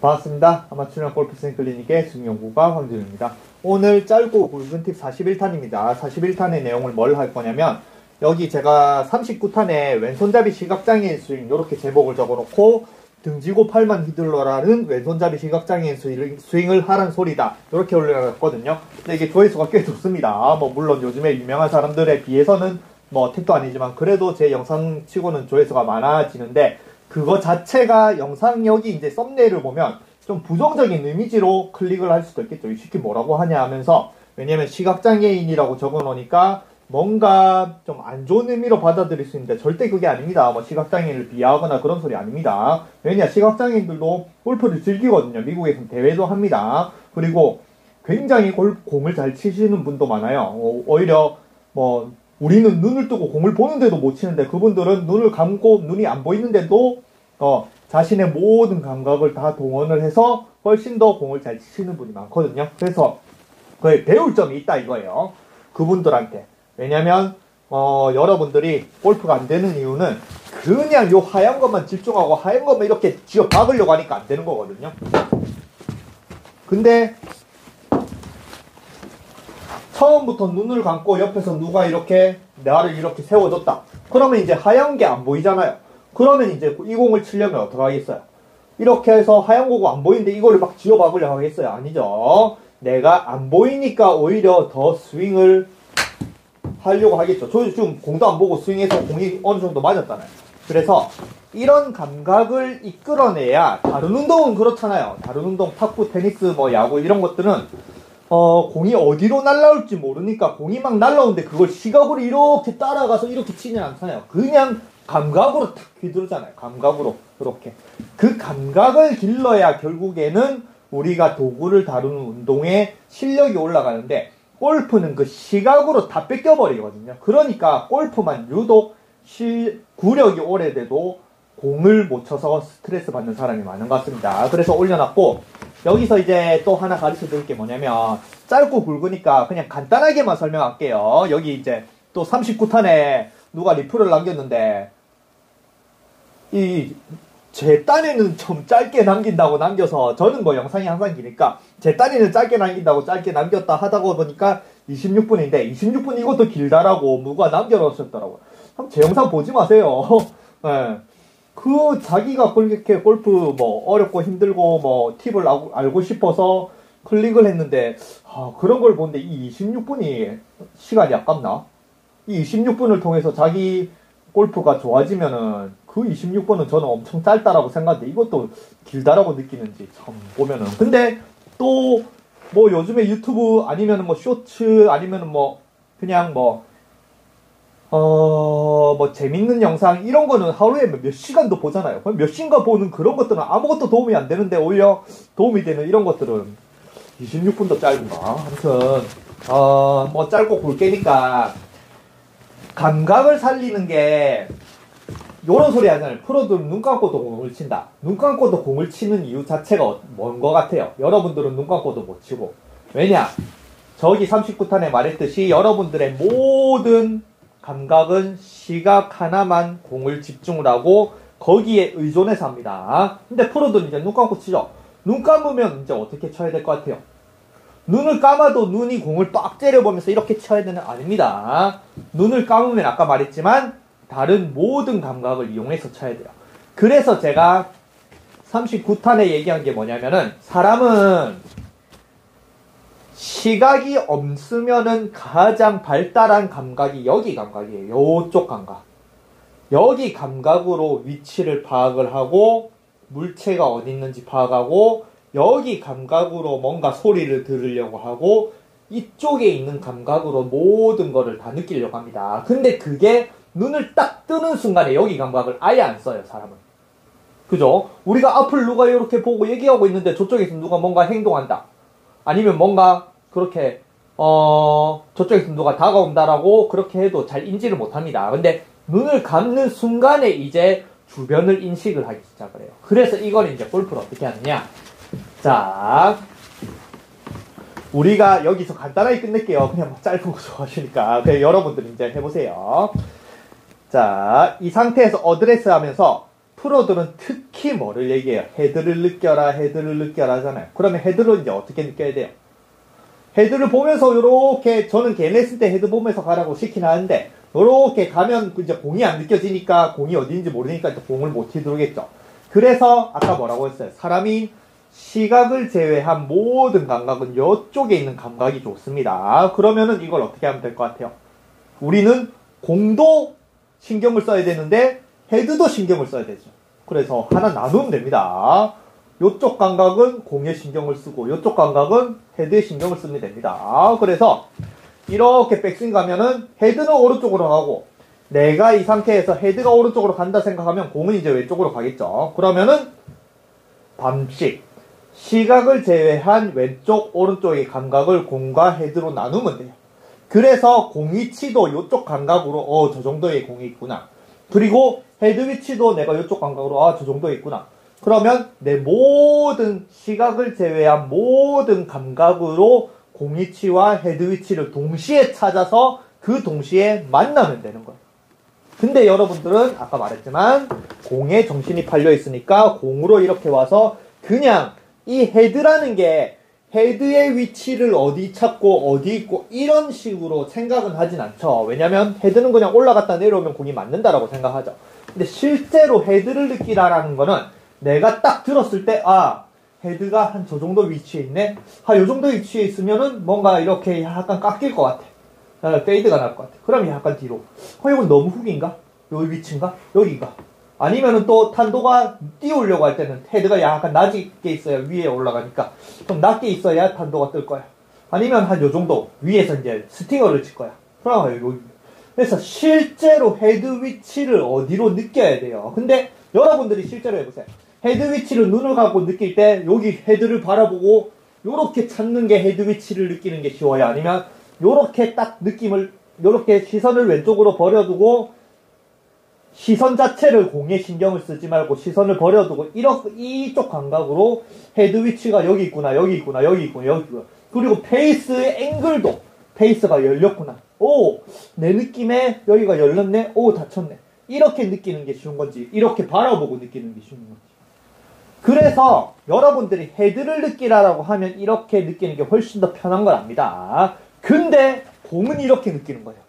반갑습니다. 아마추어 골프 스윙 클리닉의 승용구가 황준우입니다. 오늘 짧고 굵은 팁 41탄입니다. 41탄의 내용을 뭘 할 거냐면, 여기 제가 39탄에 왼손잡이 시각장애인 스윙 이렇게 제목을 적어놓고 등지고 팔만 휘둘러라는 왼손잡이 시각장애인 스윙을 하란 소리다 이렇게 올려놨거든요. 근데 이게 조회수가 꽤 좋습니다. 물론 요즘에 유명한 사람들에 비해서는 택도 아니지만 그래도 제 영상 치고는 조회수가 많아지는데, 그거 자체가 영상 여기 이제 썸네일을 보면 좀 부정적인 이미지로 클릭을 할 수도 있겠죠. 이 새끼 뭐라고 하냐 하면서, 왜냐면 시각장애인이라고 적어 놓으니까 뭔가 좀 안 좋은 의미로 받아들일 수 있는데 절대 그게 아닙니다. 시각장애인을 비하하거나 그런 소리 아닙니다. 왜냐, 시각장애인들도 골프를 즐기거든요. 미국에서는 대회도 합니다. 그리고 굉장히 공을 잘 치시는 분도 많아요. 오히려 우리는 눈을 뜨고 공을 보는데도 못 치는데, 그분들은 눈을 감고 눈이 안 보이는데도 자신의 모든 감각을 다 동원을 해서 훨씬 더 공을 잘 치시는 분이 많거든요. 그래서 거의 배울 점이 있다 이거예요, 그분들한테. 왜냐면 여러분들이 골프가 안 되는 이유는 그냥 요 하얀 것만 집중하고 하얀 것만 이렇게 쥐어 박으려고 하니까 안 되는 거거든요. 근데 처음부터 눈을 감고 옆에서 누가 이렇게 나를 이렇게 세워줬다. 그러면 이제 하얀 게 안 보이잖아요. 그러면 이제 이 공을 치려면 어떡하겠어요? 이렇게 해서 하얀 거고 안 보이는데 이거를 막 쥐어 박으려고 하겠어요? 아니죠. 내가 안 보이니까 오히려 더 스윙을 하려고 하겠죠. 저 지금 공도 안 보고 스윙해서 공이 어느 정도 맞았잖아요. 그래서 이런 감각을 이끌어내야, 다른 운동은 그렇잖아요. 다른 운동, 탁구, 테니스, 야구 이런 것들은 공이 어디로 날라올지 모르니까 공이 막 날라오는데 그걸 시각으로 이렇게 따라가서 이렇게 치진 않잖아요. 그냥 감각으로 탁 휘두르잖아요. 감각으로 이렇게. 그 감각을 길러야 결국에는 우리가 도구를 다루는 운동에 실력이 올라가는데, 골프는 그 시각으로 다 뺏겨버리거든요. 그러니까 골프만 유독 구력이 오래돼도 공을 못 쳐서 스트레스 받는 사람이 많은 것 같습니다. 그래서 올려놨고, 여기서 이제 또 하나 가르쳐 드릴 게 뭐냐면, 짧고 굵으니까 그냥 간단하게만 설명할게요. 여기 이제 또 39탄에 누가 리플을 남겼는데, 제 딴에는 좀 짧게 남긴다고 남겨서, 저는 영상이 항상 기니까 제 딴에는 짧게 남긴다고 짧게 남겼다 하다가 보니까 26분인데 26분 이것도 길다라고 누가 남겨놓으셨더라고요. 제 영상 보지 마세요. 네. 자기가 그렇게 골프 어렵고 힘들고 팁을 알고 싶어서 클릭을 했는데, 그런 걸 보는데 이 26분이 시간이 아깝나? 이 26분을 통해서 자기 골프가 좋아지면은 그 26분은 저는 엄청 짧다라고 생각하는데 이것도 길다라고 느끼는지 참 보면은. 근데 또 요즘에 유튜브 아니면은 쇼츠 아니면은 그냥 재밌는 영상 이런 거는 하루에 몇 시간도 보잖아요. 몇 시간 보는 그런 것들은 아무것도 도움이 안 되는데, 오히려 도움이 되는 이런 것들은 26분도 짧은가? 아무튼 짧고 굵게니까 감각을 살리는 게, 요런 소리 하잖아요. 프로들은 눈 감고도 공을 친다. 눈 감고도 공을 치는 이유 자체가 뭔 것 같아요? 여러분들은 눈 감고도 못 치고. 왜냐? 저기 39탄에 말했듯이 여러분들의 모든 감각은 시각 하나만 공을 집중을 하고 거기에 의존해서 합니다. 근데 프로들은 이제 눈 감고 치죠. 눈 감으면 이제 어떻게 쳐야 될 것 같아요? 눈을 감아도 눈이 공을 빡 째려보면서 이렇게 쳐야 되는, 아닙니다. 눈을 감으면 아까 말했지만 다른 모든 감각을 이용해서 쳐야 돼요. 그래서 제가 39탄에 얘기한 게 뭐냐면은, 사람은 시각이 없으면은 가장 발달한 감각이 여기 감각이에요. 요쪽 감각. 여기 감각으로 위치를 파악을 하고 물체가 어디 있는지 파악하고, 여기 감각으로 뭔가 소리를 들으려고 하고, 이쪽에 있는 감각으로 모든 거를 다 느끼려고 합니다. 근데 그게 눈을 딱 뜨는 순간에 여기 감각을 아예 안 써요, 사람은. 그죠? 우리가 앞을 누가 이렇게 보고 얘기하고 있는데 저쪽에서 누가 뭔가 행동한다. 아니면 뭔가 그렇게 저쪽에서 누가 다가온다라고 그렇게 해도 잘 인지를 못합니다. 근데 눈을 감는 순간에 이제 주변을 인식을 하기 시작을 해요. 그래서 이걸 이제 골프를 어떻게 하느냐. 자, 우리가 여기서 간단하게 끝낼게요. 그냥 짧은 거 좋아하시니까. 그냥 여러분들 이제 해보세요. 자, 이 상태에서 어드레스 하면서 프로들은 특히 뭐를 얘기해요? 헤드를 느껴라, 헤드를 느껴라 하잖아요. 그러면 헤드를 이제 어떻게 느껴야 돼요? 헤드를 보면서 요렇게, 저는 걔 냈을 때 헤드 보면서 가라고 시키긴 하는데, 요렇게 가면 이제 공이 안 느껴지니까, 공이 어디인지 모르니까 이제 공을 못 휘두르겠죠. 그래서 아까 뭐라고 했어요? 사람이 시각을 제외한 모든 감각은 이쪽에 있는 감각이 좋습니다. 그러면은 이걸 어떻게 하면 될 것 같아요? 우리는 공도 신경을 써야 되는데 헤드도 신경을 써야 되죠. 그래서 하나 나누면 됩니다. 이쪽 감각은 공에 신경을 쓰고 이쪽 감각은 헤드에 신경을 쓰면 됩니다. 그래서 이렇게 백스윙 가면은 헤드는 오른쪽으로 가고 내가 이 상태에서 헤드가 오른쪽으로 간다 생각하면 공은 이제 왼쪽으로 가겠죠. 그러면은 밤식 시각을 제외한 왼쪽 오른쪽의 감각을 공과 헤드로 나누면 돼요. 그래서 공 위치도 이쪽 감각으로 저 정도의 공이 있구나. 그리고 헤드 위치도 내가 이쪽 감각으로 저 정도에 있구나. 그러면 내 모든 시각을 제외한 모든 감각으로 공 위치와 헤드 위치를 동시에 찾아서 그 동시에 만나면 되는 거예요. 근데 여러분들은 아까 말했지만 공에 정신이 팔려 있으니까 공으로 이렇게 와서 그냥 이 헤드라는 게 헤드의 위치를 어디 찾고 어디 있고 이런 식으로 생각은 하진 않죠. 왜냐면 헤드는 그냥 올라갔다 내려오면 공이 맞는다라고 생각하죠. 근데 실제로 헤드를 느끼라라는 거는 내가 딱 들었을 때 헤드가 한 저 정도 위치에 있네. 요 정도 위치에 있으면은 뭔가 이렇게 약간 깎일 것 같아. 페이드가 날 것 같아. 그럼 약간 뒤로. 이건 너무 훅인가? 여기 위치인가? 여기가. 아니면은 또 탄도가 띄우려고 할 때는 헤드가 약간 낮게 있어야 위에 올라가니까 좀 낮게 있어야 탄도가 뜰 거야. 아니면 한 요 정도 위에서 이제 스팅어를 칠 거야. 그럼 여기. 그래서 실제로 헤드 위치를 어디로 느껴야 돼요. 근데 여러분들이 실제로 해보세요. 헤드 위치를 눈을 감고 느낄 때 여기 헤드를 바라보고 요렇게 찾는 게 헤드 위치를 느끼는 게 쉬워요. 아니면 요렇게 딱 느낌을 요렇게 시선을 왼쪽으로 버려두고 시선 자체를 공에 신경을 쓰지 말고 시선을 버려두고 이쪽 감각으로 헤드 위치가 여기 있구나, 여기 있구나, 여기 있구나, 여기 있구나. 그리고 페이스의 앵글도 페이스가 열렸구나. 내 느낌에 여기가 열렸네. 닫혔네. 이렇게 느끼는 게 쉬운 건지 이렇게 바라보고 느끼는 게 쉬운 건지. 그래서 여러분들이 헤드를 느끼라라고 하면 이렇게 느끼는 게 훨씬 더 편한 건 압니다. 근데 공은 이렇게 느끼는 거예요.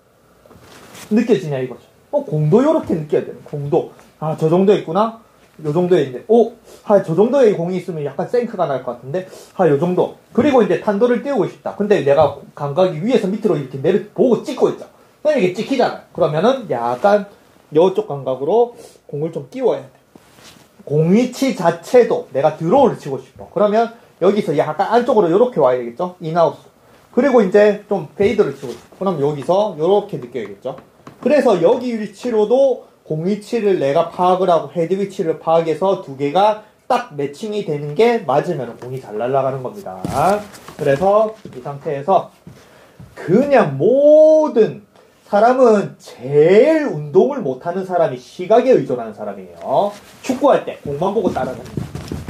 느껴지냐 이거죠. 공도 이렇게 느껴야 돼요. 공도 저 정도에 있구나. 요 정도에 있는데 저 정도의 공이 있으면 약간 생크가 날 것 같은데 요 정도. 그리고 이제 탄도를 띄우고 싶다. 근데 내가 감각이 위에서 밑으로 이렇게 보고 찍고 있죠. 그럼 이게 찍히잖아요. 그러면은 약간 이쪽 감각으로 공을 좀 띄워야 돼. 공 위치 자체도 내가 드로우를 치고 싶어. 그러면 여기서 약간 안쪽으로 이렇게 와야겠죠. 인아웃. 그리고 이제 좀 페이드를 치고 싶어. 그럼 여기서 이렇게 느껴야겠죠. 그래서 여기 위치로도 공 위치를 내가 파악을 하고 헤드 위치를 파악해서 두 개가 딱 매칭이 되는 게 맞으면 공이 잘 날아가는 겁니다. 그래서 이 상태에서 그냥 모든 사람은 제일 운동을 못하는 사람이 시각에 의존하는 사람이에요. 축구할 때 공만 보고 따라다닙니다.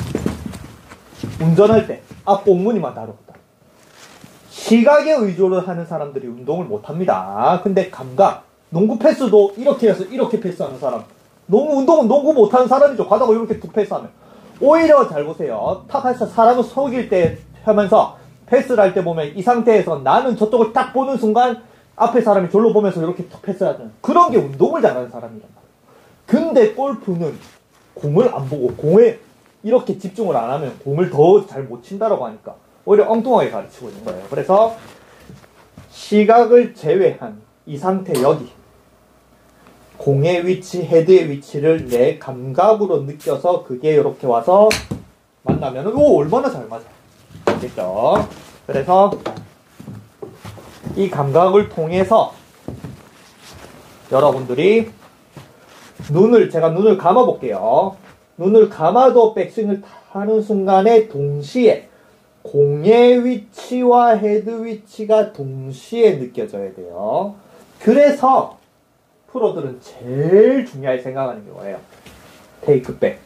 운전할 때 앞공무니만 다루거든. 시각에 의존을 하는 사람들이 운동을 못합니다. 근데 감각, 농구 패스도 이렇게 해서 이렇게 패스하는 사람, 운동은 농구 못하는 사람이죠. 가다가 이렇게 툭 패스하면. 오히려 잘 보세요. 탁해서 사람을 속일 때 하면서 패스를 할 때 보면 이 상태에서 나는 저쪽을 딱 보는 순간 앞에 사람이 저로 보면서 이렇게 툭 패스하잖아요. 그런 게 운동을 잘하는 사람이란 말이에요. 근데 골프는 공을 안 보고 공에 이렇게 집중을 안 하면 공을 더 잘 못 친다라고 하니까 오히려 엉뚱하게 가르치고 있는 거예요. 그래서 시각을 제외한 이 상태 여기 공의 위치, 헤드의 위치를 내 감각으로 느껴서 그게 이렇게 와서 만나면 얼마나 잘 맞아. 알겠죠? 그래서 이 감각을 통해서 여러분들이 제가 눈을 감아 볼게요. 눈을 감아도 백스윙을 하는 순간에 동시에 공의 위치와 헤드 위치가 동시에 느껴져야 돼요. 그래서 프로들은 제일 중요하게 생각하는 게 뭐예요? 테이크백.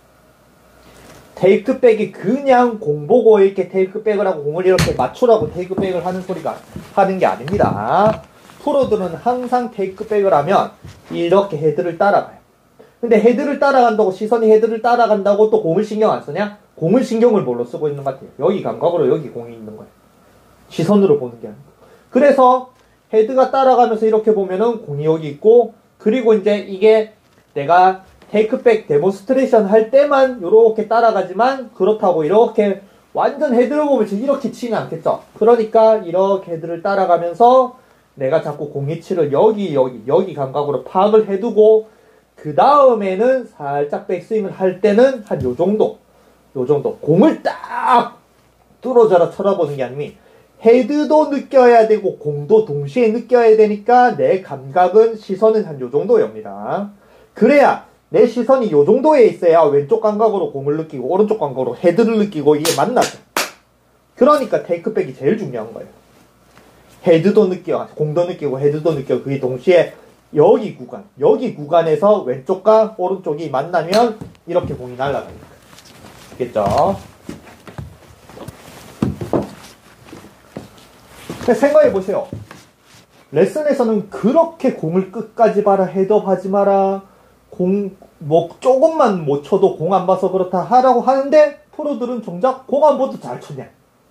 테이크백이 그냥 공 보고 이렇게 테이크백을 하고 공을 이렇게 맞추라고 테이크백을 하는 게 아닙니다. 프로들은 항상 테이크백을 하면 이렇게 헤드를 따라가요. 근데 헤드를 따라간다고, 시선이 헤드를 따라간다고 또 공을 신경 안 쓰냐? 공을 신경을 뭘로 쓰고 있는 것 같아요? 여기 감각으로 여기 공이 있는 거예요. 시선으로 보는 게 아니고. 그래서 헤드가 따라가면서 이렇게 보면은 공이 여기 있고, 그리고 이제 이게 내가 테이크백 데몬스트레이션 할 때만 이렇게 따라가지만, 그렇다고 이렇게 완전 헤드를 보면서 이렇게 치는 않겠죠? 그러니까 이렇게 헤드를 따라가면서 내가 자꾸 공이치를 여기 감각으로 파악을 해두고, 그 다음에는 살짝 백스윙을 할 때는 한 요 정도. 공을 딱 뚫어져라 쳐다보는 게 아니면 헤드도 느껴야 되고 공도 동시에 느껴야 되니까 내 감각은, 시선은 한 요 정도입니다. 그래야 내 시선이 요 정도에 있어야 왼쪽 감각으로 공을 느끼고 오른쪽 감각으로 헤드를 느끼고 이게 만나죠. 그러니까 테이크백이 제일 중요한 거예요. 헤드도 느껴, 공도 느끼고 헤드도 느껴. 그게 동시에 여기 구간에서 왼쪽과 오른쪽이 만나면 이렇게 공이 날아갑니다. 알겠죠? 생각해보세요. 레슨에서는 그렇게 공을 끝까지 봐라, 헤드업 하지 마라, 조금만 못 쳐도 공 안 봐서 그렇다 하라고 하는데, 프로들은 정작 공 안 봐도 잘 쳤냐?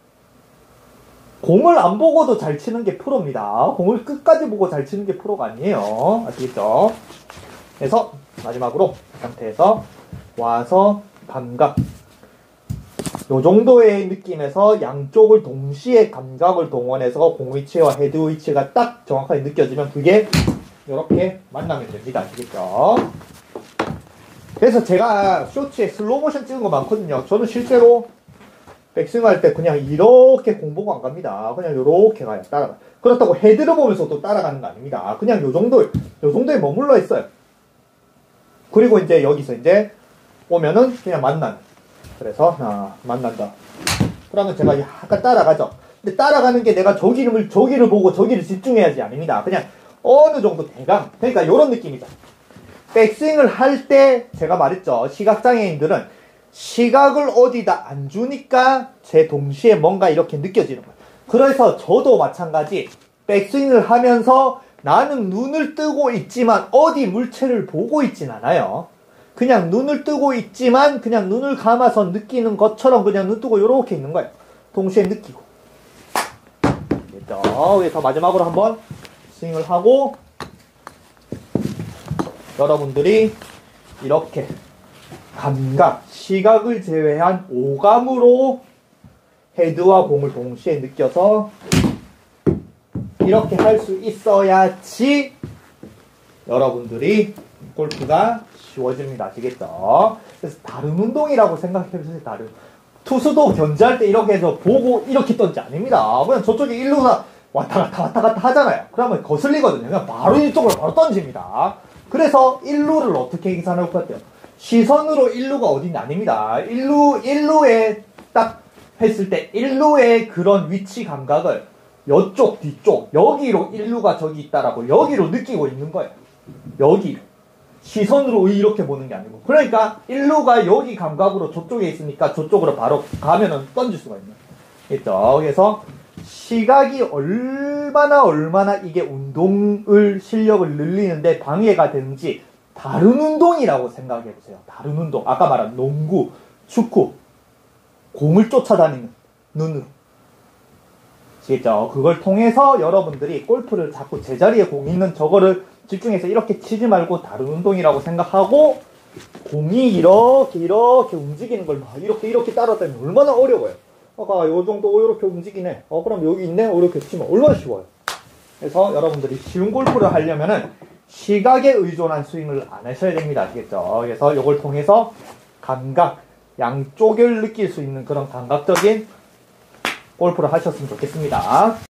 공을 안 보고도 잘 치는 게 프로입니다. 공을 끝까지 보고 잘 치는 게 프로가 아니에요. 아시겠죠? 그래서 마지막으로 이 상태에서 와서 감각, 요 정도의 느낌에서 양쪽을 동시에 감각을 동원해서 공 위치와 헤드 위치가 딱 정확하게 느껴지면 그게 이렇게 만나면 됩니다. 아시겠죠? 그래서 제가 쇼츠에 슬로우 모션 찍은 거 많거든요. 저는 실제로 백스윙 할 때 그냥 이렇게 공 보고 안 갑니다. 그냥 요렇게 가요. 따라가. 그렇다고 헤드를 보면서 또 따라가는 거 아닙니다. 그냥 요 정도에 머물러 있어요. 그리고 이제 여기서 이제 오면은 그냥 만나는. 그래서 만난다. 그러면 제가 약간 따라가죠. 근데 따라가는 게 내가 저기를 보고 저기를 집중해야지 아닙니다. 그냥 어느 정도 대강. 그러니까 요런 느낌이죠. 백스윙을 할 때 제가 말했죠. 시각장애인들은 시각을 어디다 안 주니까 제 동시에 뭔가 이렇게 느껴지는 거예요. 그래서 저도 마찬가지 백스윙을 하면서 나는 눈을 뜨고 있지만 어디 물체를 보고 있진 않아요. 그냥 눈을 뜨고 있지만 그냥 눈을 감아서 느끼는 것처럼 그냥 눈 뜨고 이렇게 있는 거예요. 동시에 느끼고. 됐죠? 그래서 마지막으로 한번 스윙을 하고 여러분들이 이렇게 감각, 시각을 제외한 오감으로 헤드와 공을 동시에 느껴서 이렇게 할 수 있어야지 여러분들이 골프가 쉬워집니다. 아시겠죠? 그래서 다른 운동이라고 생각해보세요. 다른 투수도 견제할 때 이렇게 해서 보고 이렇게 던지 아닙니다. 그냥 저쪽에 일루가 왔다 갔다 하잖아요. 그러면 거슬리거든요. 그냥 바로 이쪽으로 바로 던집니다. 그래서 일루를 어떻게 계산할 것 같아요? 시선으로 일루가 어딘지 아닙니다. 일루에 딱 했을 때 일루의 그런 위치 감각을 이쪽 뒤쪽 여기로 일루가 저기 있다라고 여기로 느끼고 있는 거예요. 여기 시선으로 이렇게 보는 게 아니고. 그러니까 일루가 여기 감각으로 저쪽에 있으니까 저쪽으로 바로 가면은 던질 수가 있는 거예요. 있죠? 그래서 시각이 얼마나 이게 운동을 실력을 늘리는데 방해가 되는지 다른 운동이라고 생각해 보세요. 다른 운동. 아까 말한 농구, 축구, 공을 쫓아다니는 눈으로. 아시겠죠? 그걸 통해서 여러분들이 골프를 자꾸 제자리에 공 있는 저거를 집중해서 이렇게 치지 말고 다른 운동이라고 생각하고 공이 이렇게 움직이는 걸 막 이렇게 따라다니면 얼마나 어려워요. 아까 요 정도 이렇게 움직이네. 그럼 여기 있네. 이렇게 치면 얼마나 쉬워요. 그래서 여러분들이 쉬운 골프를 하려면은 시각에 의존한 스윙을 안 하셔야 됩니다. 아시겠죠? 그래서 이걸 통해서 감각, 양쪽을 느낄 수 있는 그런 감각적인 골프를 하셨으면 좋겠습니다.